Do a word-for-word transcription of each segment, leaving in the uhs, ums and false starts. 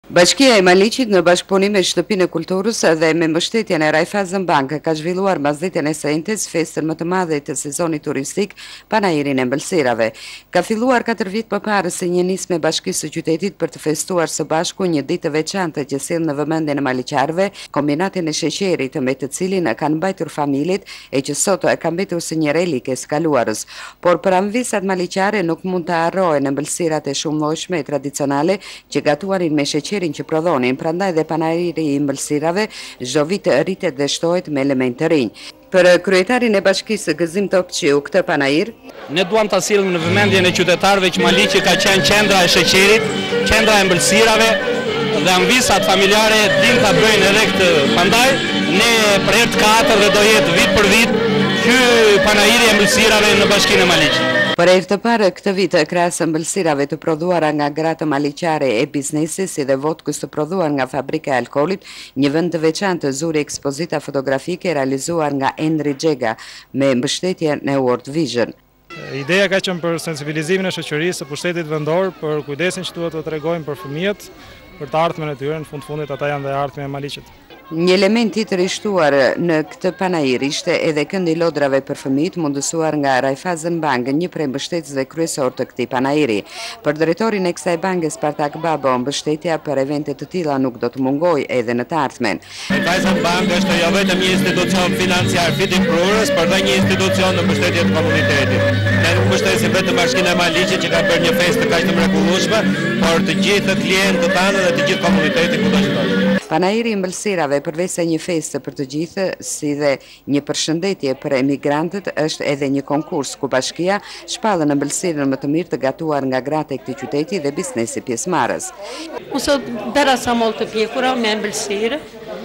Bashkia e Maliqit në bashkëpunim me Shtëpinë e Kulturës dhe me mbështetjen e Raiffeisen Bank ka zhvilluar mbasditin e sëntes festën më të madhe të sezonit turistik, Panairin e Mbëlsirave. Ka filluar katër vjet përpara se një nismë e Bashkisë së Qytetit për të festuar së bashku një ditë të veçantë që sill në vëmendjen e maliqarëve kombinatin e sheqerit me të cilin kanë mbajtur familjet e që sot e ka mbetur si një relike së kaluarës. Por për anvisat maliqare nuk mund të harrohen ëmbëlsirat e shumë llojshme e tradicionale që gatuarin me sheqer që prodhonin, prandaj dhe Panairi i Mbëlsirave çdo vit rritet dhe shtohet me elemente të rinj. Për kryetarin e bashkisë Gëzim Topçiu, këtë panair, ne duam ta sillim në vëmendjen e qytetarëve që Maliqi ka qenë qendra e sheqerit, qendra e ëmbëlsirave dhe anvisat familjare din ta bëjnë edhe këtë. Prandaj ne për herë të katërt dhe do jetë vit për vit ky Panairi i Mbëlsirave në Bashkinë e Maliqit. Për herë të parë këtë vit, krahas ëmbëlsirave të prodhuara nga gratë maliqare e biznesit, si dhe vodkës të prodhuar nga fabrika e alkoolit, një vend të veçantë zuri ekspozita fotografike realizuar nga Endri Xhega me mbështetjen e World Vision. Ideja ka qenë për sensibilizimin e shoqërisë së pushtetit vendor, për kujdesin që duhet të tregojmë për fëmijët, për të ardhmen e tyre, në fund fundit ata janë dhe ardhmja e Maliqit. Një element i të rishtuar në këtë panair ishte edhe këndi lodrave për fëmijët mundësuar nga Raiffeisen Bank, një prej mbështetësve kryesor të këtij panairi. Për drejtorin e kësaj banke Spartak Babo, mbështetja për evente të tilla nuk do të mungojë edhe në të ardhmen. Raiffeisen Bank është jo vetëm një institucion financiar fitiprurës, por edhe një institucion në mbështetje të komunitetit. Ne nuk mbështesim vetëm Bashkinë e Maliqit që ka bërë një festë kaq të mrekullueshme, por të gjithë klientët tanë dhe të gjithë komunitetin kudo që ndodhet. Panairi i Mbëlsirave përveç se një festë për të gjithë, si dhe një përshëndetje për emigrantët, është edhe një konkurs ku bashkia shpallën ëmbëlsirën më të mirë të gatuar nga gratë e këtij qyteti dhe biznesi pjesëmarrës. Unë bera sa mollë të pjekura me ëmbëlsirë,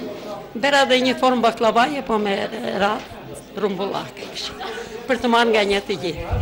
bera dhe një formë baklavaje, po me radhë rumbullake, për të marrë nga një të gjithë.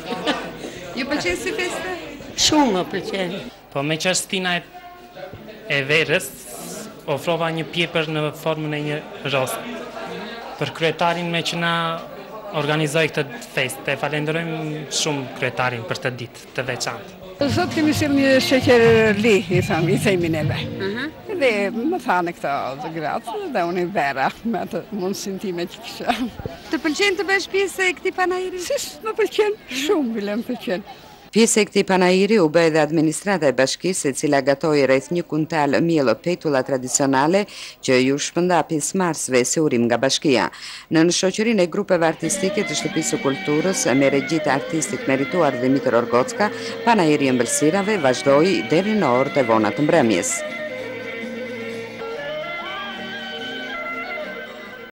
Ju pëlqen si festë? Shumë më pëlqen. Po me qastina e verës, ofrova një pjepër në formën e një rost. Për kryetarin me që na organizoj këtë festë, e falenderojmë shumë kryetarin për të ditë të veçantë. Sot kemi sill një sheqer li, i thëmë, i themi neve. Dhe më thanë këto të gratë dhe unë i vera me atë mundësin time që kisha. Të pëlqen të bësh pjesë e këtij panairi? Si, më pëlqen, shumë bile më pëlqen. Pjesë e këtij panairi u bë edhe administrata e bashkisë, e cila gatoi rreth një kuntal miell petulla tradicionale që ju shpërnda pjesëmarrësve si urim nga bashkia. Në shoqërinë e grupeve artistike të Shtëpisë së Kulturës me regjit artistik merituar Dimitër Orgocka, panairi i ëmbëlsirave vazhdoi deri në orët e vona të mbrëmjes.